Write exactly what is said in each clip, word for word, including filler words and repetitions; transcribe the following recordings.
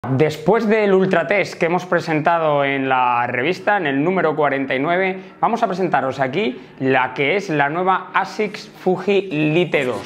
Después del Ultratest que hemos presentado en la revista, en el número cuarenta y nueve, vamos a presentaros aquí la que es la nueva ASICS Fuji Lite dos.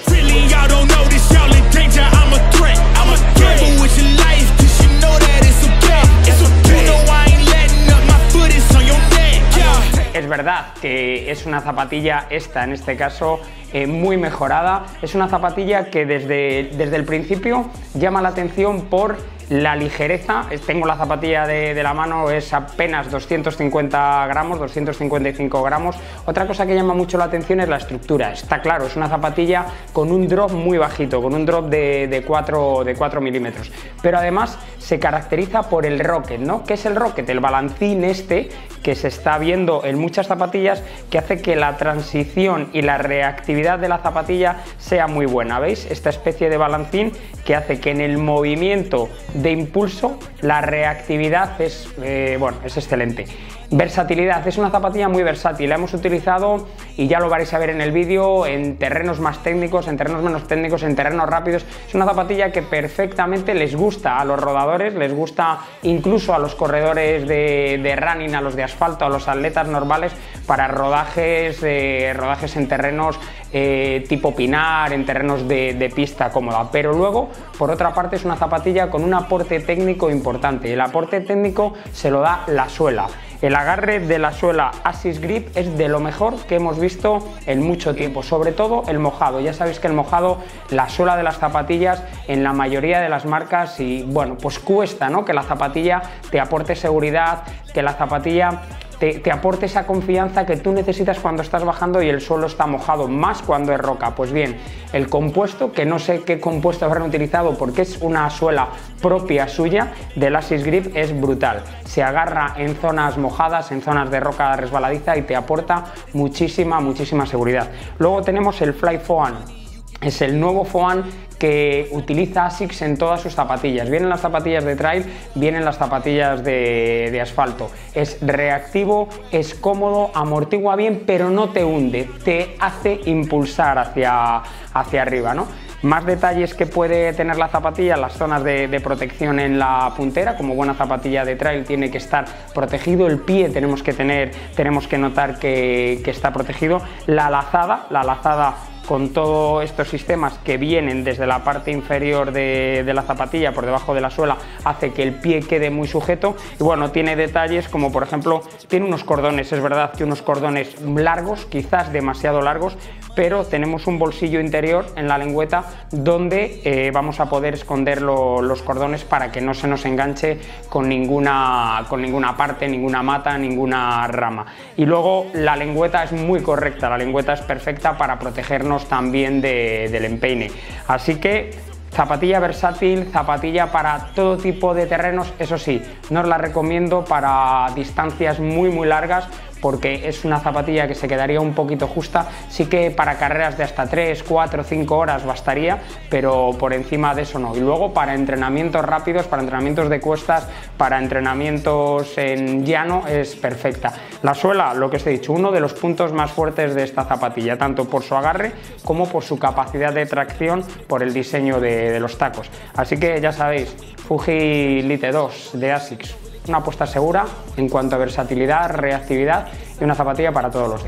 Es verdad que es una zapatilla, esta en este caso, eh, muy mejorada. Es una zapatilla que desde, desde el principio llama la atención por la ligereza. Tengo la zapatilla de, de la mano, es apenas doscientos cincuenta gramos, doscientos cincuenta y cinco gramos. Otra cosa que llama mucho la atención es la estructura. Está claro, es una zapatilla con un drop muy bajito, con un drop de, de, cuatro, de cuatro milímetros. Pero además se caracteriza por el rocket, ¿no? ¿Qué es el rocket? El balancín este que se está viendo en muchas zapatillas, que hace que la transición y la reactividad de la zapatilla sea muy buena. ¿Veis? Esta especie de balancín que hace que en el movimiento de impulso la reactividad es, eh, bueno, es excelente. Versatilidad, es una zapatilla muy versátil, la hemos utilizado y ya lo vais a ver en el vídeo en terrenos más técnicos, en terrenos menos técnicos, en terrenos rápidos. Es una zapatilla que perfectamente les gusta a los rodadores, les gusta incluso a los corredores de, de running, a los de asfalto, a los atletas normales, para rodajes, eh, rodajes en terrenos eh, tipo pinar, en terrenos de, de pista cómoda. Pero luego, por otra parte, es una zapatilla con un aporte técnico importante. El aporte técnico se lo da la suela. El agarre de la suela ASICS Grip es de lo mejor que hemos visto en mucho tiempo, sobre todo el mojado. Ya sabéis que el mojado, la suela de las zapatillas en la mayoría de las marcas, y bueno, pues cuesta, ¿no?, que la zapatilla te aporte seguridad, que la zapatilla Te, te aporte esa confianza que tú necesitas cuando estás bajando y el suelo está mojado, más cuando es roca. Pues bien, el compuesto, que no sé qué compuesto habrán utilizado porque es una suela propia suya del ASICS Grip, es brutal. Se agarra en zonas mojadas, en zonas de roca resbaladiza y te aporta muchísima, muchísima seguridad. Luego tenemos el Fly Foam. Es el nuevo foam que utiliza ASICS en todas sus zapatillas. Vienen las zapatillas de trail, vienen las zapatillas de, de asfalto. Es reactivo, es cómodo, amortigua bien, pero no te hunde, te hace impulsar hacia, hacia arriba, ¿no? Más detalles que puede tener la zapatilla: las zonas de, de protección en la puntera. Como buena zapatilla de trail tiene que estar protegido, el pie tenemos que tener, tenemos que notar que, que está protegido. La lazada, la lazada con todos estos sistemas que vienen desde la parte inferior de, de la zapatilla, por debajo de la suela, hace que el pie quede muy sujeto. Y bueno, tiene detalles como, por ejemplo, tiene unos cordones, es verdad que unos cordones largos, quizás demasiado largos, pero tenemos un bolsillo interior en la lengüeta donde eh, vamos a poder esconder lo, los cordones para que no se nos enganche con ninguna, con ninguna parte, ninguna mata, ninguna rama. Y luego la lengüeta es muy correcta, la lengüeta es perfecta para protegernos también de, del empeine. Así que zapatilla versátil, zapatilla para todo tipo de terrenos. Eso sí, no os la recomiendo para distancias muy muy largas, porque es una zapatilla que se quedaría un poquito justa. Sí que para carreras de hasta tres, cuatro, cinco horas bastaría, pero por encima de eso no. Y luego para entrenamientos rápidos, para entrenamientos de cuestas, para entrenamientos en llano es perfecta. La suela, lo que os he dicho, uno de los puntos más fuertes de esta zapatilla, tanto por su agarre como por su capacidad de tracción, por el diseño de, de los tacos. Así que ya sabéis, Fuji Lite dos de ASICS. Una apuesta segura en cuanto a versatilidad, reactividad y una zapatilla para todos los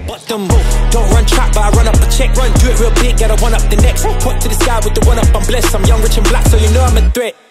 días.